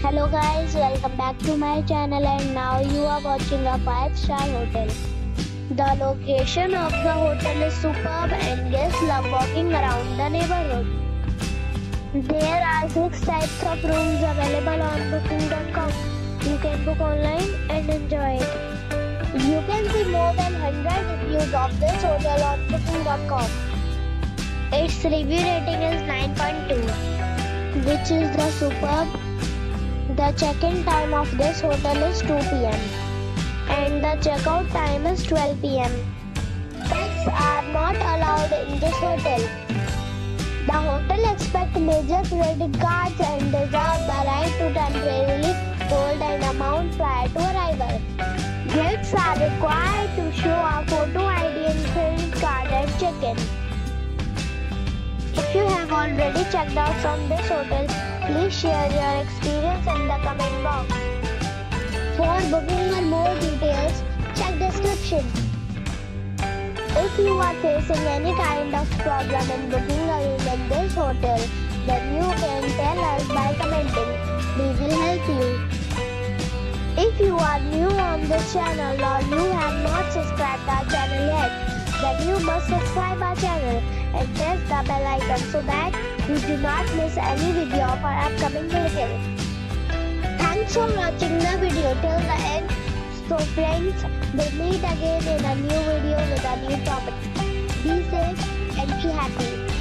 Hello guys, welcome back to my channel and now you are watching a 5-star hotel. The location of the hotel is superb and guests love walking around the neighborhood. There are 6 types of rooms available on booking.com. You can book online and enjoy it. You can see more than 100 reviews of this hotel on booking.com. Its review rating is 9.2, which is the superb. The check-in time of this hotel is 2 p.m. and the check-out time is 12 p.m. Pets are not allowed in this hotel. The hotel accepts major credit cards and reserves the right to temporarily hold an amount prior to arrival. Guests are required to show a photo ID and credit card at check-in. If you have already checked out from this hotel, please share your experience in the comment box. For booking or more details, check description. If you are facing any kind of problem in booking a room in this hotel, then you can tell us by commenting. We will help you. If you are new on this channel or you have not subscribed our channel yet, then you must subscribe our channel and press the bell icon so that you do not miss any video of our upcoming video. Thanks for watching the video till the end. So friends, we'll meet again in a new video with a new topic. Be safe and be happy.